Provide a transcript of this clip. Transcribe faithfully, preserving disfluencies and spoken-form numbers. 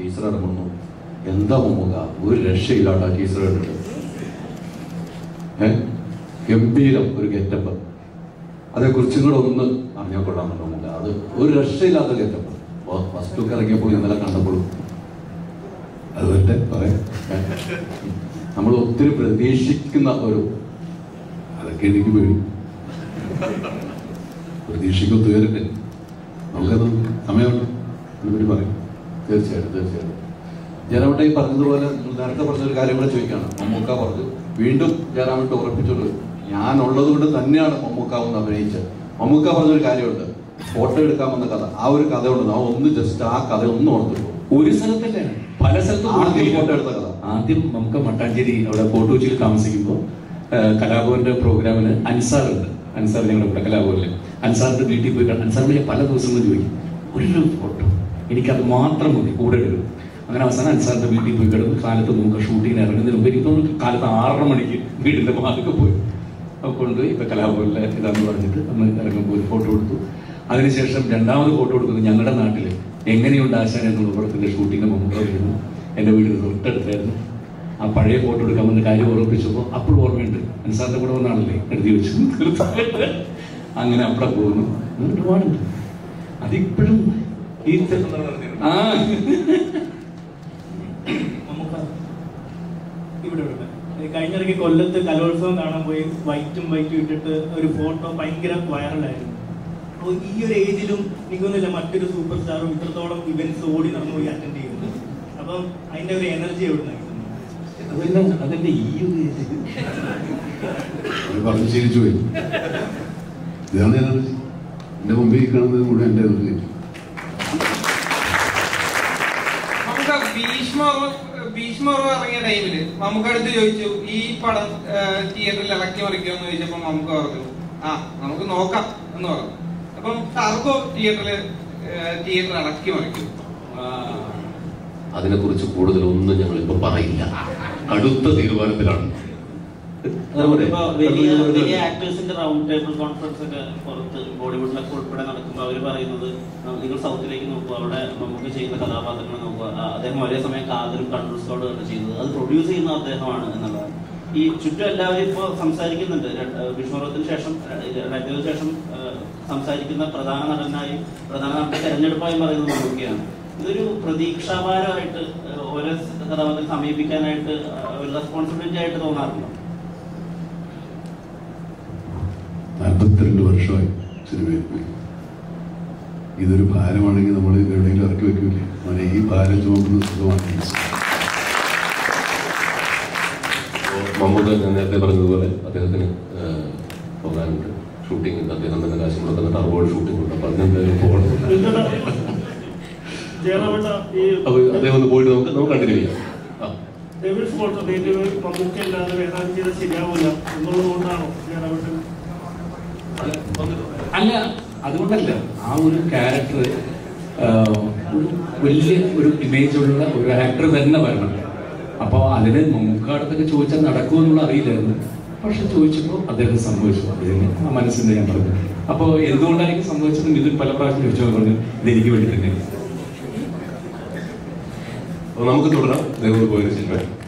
Teacher ഇറങ്ങുന്നു. എന്താ മമ്മൂക്ക, ഒരു രക്ഷയില്ലാത്ത ടീച്ചർ കണ്ടിട്ട്. ഏഹ് ഗംഭീരം ഒരു ഗെറ്റപ്പ്. അതേക്കുറിച്ചും കൂടെ ഒന്ന് അറിഞ്ഞാൽ കൊള്ളാമല്ലോ മമ്മൂക്ക. അത് ഒരു രക്ഷയില്ലാത്ത ഗെറ്റപ്പ്. ഫസ്റ്റ് ഒക്കെ ഇറങ്ങിയപ്പോൾ ഇന്നലെ കണ്ടപ്പോഴും അതുപോലെ പറയാം, നമ്മൾ ഒത്തിരി പ്രതീക്ഷിക്കുന്ന ഒരു, അതൊക്കെ എനിക്ക് പേടി, പ്രതീക്ഷിക്കും തീരട്ടെ, നമുക്കത് സമയമുണ്ട് അതിനെപ്പറ്റി പറയും. തീർച്ചയായിട്ടും തീർച്ചയായിട്ടും ജയറാമേട്ടൻ ഈ പറഞ്ഞതുപോലെ നേരത്തെ പറഞ്ഞൊരു കാര്യം കൂടെ ചോദിക്കുകയാണ്. മമ്മൂക്ക പറഞ്ഞു, വീണ്ടും ജയറാമേട്ടൻ ഉറപ്പിച്ചോളൂ, ഞാനുള്ളത് കൊണ്ട് തന്നെയാണ് മമ്മൂക്ക ഒന്ന് അഭിനയിച്ചത്. മമ്മൂക്ക പറഞ്ഞൊരു കാര്യമുണ്ട്, ഫോട്ടോ എടുക്കാമെന്ന കഥ. ആ ഒരു കഥ ഉണ്ട്, ആ ഒന്ന് ജസ്റ്റ് ആ കഥ ഒന്ന് ഓർത്തിട്ടു. ഒരു സ്ഥലത്തല്ലേ, പല സ്ഥലത്തും ഫോട്ടോ എടുത്ത കഥ. ആദ്യം നമുക്ക് മട്ടാഞ്ചേരി അവിടെ ഫോട്ടോച്ചിൽ താമസിക്കുമ്പോൾ കലാഭവന്റെ പ്രോഗ്രാമിന് അൻസാർ ഉണ്ട്. അൻസാർ ഞങ്ങളുടെ കൂടെ കലാഭവനിൽ അൻസാറിന്റെ വീട്ടിൽ പോയി അൻസാറിന്റെ പല ദിവസങ്ങളും ചോദിക്കും, ഒരു ഫോട്ടോ എനിക്കത് മാത്രം മതി, കൂടെ എടുക്കും. അങ്ങനെ അവസാനം അൻസാറിന്റെ വീട്ടിൽ പോയി കിടന്ന് കാലത്ത് നമുക്ക് ഷൂട്ടിങ്ങിന് ഇറങ്ങുന്നതിന് മുമ്പ് എനിക്ക് തോന്നുന്നു കാലത്ത് ആറര മണിക്ക് വീടിന്റെ വാതൊക്കെ പോയി കൊണ്ടുപോയി ഇപ്പൊ കലാഭവനിലെ ഇതാന്ന് പറഞ്ഞിട്ട് അന്ന് ഇറങ്ങുമ്പോൾ ഒരു ഫോട്ടോ എടുത്തു. അതിനുശേഷം രണ്ടാമത് ഫോട്ടോ എടുക്കുന്നത് ഞങ്ങളുടെ നാട്ടില് എങ്ങനെയുണ്ട് ആശാൻ എന്നുള്ള പടത്തിന്റെ ഷൂട്ടിങ്ങിന് മുമ്പ് വരുന്നു. എൻ്റെ വീടിന് തൊട്ടടുത്തായിരുന്നു. ആ പഴയ ഫോട്ടോ എടുക്കാൻ വന്ന കാര്യം ഓർമ്മിച്ചപ്പോൾ അപ്പോഴും ഓർമ്മയുണ്ട്, അൻസാറിന്റെ കൂടെ വന്നാണല്ലേ എഴുതി വെച്ചു. അങ്ങനെ അവിടെ പോകുന്നു. ഒരുപാടുണ്ട് അതിപ്പോഴും ഈ ആ ഇവിടെ കഴിഞ്ഞിടയ്ക്ക് കൊല്ലത്ത് കലോത്സവം കാണാൻ പോയി വൈറ്റും വൈറ്റും ഇട്ടിട്ട് ഒരു ഫോട്ടോ ഭയങ്കര വൈറലായിരുന്നു. അപ്പോൾ ഈ ഒരു ഏജിലും എനിക്കൊന്നുമില്ല മറ്റൊരു സൂപ്പർ സ്റ്റാറും ഇത്രത്തോളം ഇവന്റ്സ് ഓടി നടന്നു പോയി അറ്റൻഡ് ചെയ്യുന്നത്. അപ്പം അതിന്റെ ഒരു എനർജി എവിടെ നിന്നായിരുന്നു? അതിന്റെ ഈ പറഞ്ഞു ശീലിച്ചു പോയി. ഇതാണ് എനർജി. എന്റെ മുമ്പിൽ കാണുന്നത് കൂടെ എന്റെ എനർജി. നമുക്ക് ഭീഷ്മർ ഇറങ്ങിയ ടൈമില് നമുക്ക് അടുത്ത് ചോദിച്ചു, ഈ പടം തിയേറ്ററിൽ ഇളക്കി മറിക്കുമെന്ന് ചോദിച്ചപ്പോ നമുക്ക് പറഞ്ഞു ആ നമുക്ക് നോക്കാം എന്ന് പറഞ്ഞു. അപ്പം ടർബോ തിയേറ്ററിൽ തിയേറ്റർ ഇളക്കി മറിക്കും. അതിനെക്കുറിച്ച് കൂടുതലൊന്നും ഞങ്ങൾ ഇപ്പൊ പറയില്ല, അടുത്ത തീരുമാനത്തിലാണ്. വലിയ ആക്ടേഴ്സിന്റെ റൗണ്ട് ടേബിൾ കോൺഫറൻസ് ഒക്കെ പുറത്ത് ബോളിവുഡിലൊക്കെ ഉൾപ്പെടെ നടക്കുമ്പോൾ അവർ പറയുന്നത്, നിങ്ങൾ സൗത്തിലേക്ക് നോക്കുക, അവിടെ നമുക്ക് ചെയ്യുന്ന കഥാപാത്രങ്ങൾ നോക്കുക, അദ്ദേഹം ഒരേ സമയം കാതലും കൺട്രോൾ സ്കോഡും ചെയ്യുന്നത്, അത് പ്രൊഡ്യൂസ് ചെയ്യുന്ന അദ്ദേഹമാണ് എന്നുള്ളതാണ്. ഈ ചുറ്റും എല്ലാവരും ഇപ്പോൾ സംസാരിക്കുന്നുണ്ട്. ഭീഷ്മപർവത്തിന് ശേഷം രണ്ടായിരത്തിന് ശേഷം സംസാരിക്കുന്ന പ്രധാന നടനായി പ്രധാന നടന്റെ തെരഞ്ഞെടുപ്പായി പറയുന്നത് മമ്മൂക്കയാണ്. ഇതൊരു പ്രതീക്ഷാഭാരമായിട്ട് ഓരോ കഥാപാത്രം സമീപിക്കാനായിട്ട് ഒരു റെസ്പോൺസിബിലിറ്റി ആയിട്ട് തോന്നാറുണ്ടോ? നാൽപ്പത്തിരണ്ട് വർഷമായി സിനിമയിൽ പോയി. ഇതൊരു ഭാരമാണെങ്കിൽ നമ്മൾ എവിടെയെങ്കിലും ഇറക്കി വെക്കൂലേ? അങ്ങനെ ഈ ഭാരം ചുമക്കുന്ന സുഖമാണ്. മമ്മൂക്ക ഞാൻ നേരത്തെ പറഞ്ഞതുപോലെ അദ്ദേഹത്തിന് പോകാനുണ്ട്, ഷൂട്ടിംഗ് ഉണ്ട്. അദ്ദേഹം തന്നെ കാശ് മുടക്കുന്ന ടർബോൾ ഷൂട്ടിംഗ് ഉണ്ട്. അപ്പൊ അതിനെന്തായാലും പോകണം. അപ്പൊ അദ്ദേഹം ഒന്ന് പോയിട്ട് നമുക്ക് നമുക്ക് കണ്ടിന്യൂ ചെയ്യാം. അല്ല, അതുകൊണ്ടല്ല. ആ ഒരു ക്യാരക്ടർ ഒരു വലിയ ഒരു ഇമേജുള്ള ഒരു ആക്ടർ തന്നെ വരണം. അപ്പോൾ അതിന് മമ്മൂക്കാടത്തൊക്കെ ചോദിച്ചാൽ നടക്കുമെന്നുള്ള അറിയില്ലായിരുന്നു. പക്ഷെ ചോദിച്ചപ്പോൾ അദ്ദേഹം സംഭവിച്ചു. അദ്ദേഹം ആ മനസ്സിന്റെ ഞാൻ പറഞ്ഞു. അപ്പോൾ എന്തുകൊണ്ടായിരിക്കും സംഭവിച്ചത് ഇതിൽ പല പ്രാവശ്യം ചോദിച്ചോ പറഞ്ഞു, ഇതെനിക്ക് വേണ്ടി തന്നെ. നമുക്ക് തുടരാം. പോയ സിനിമ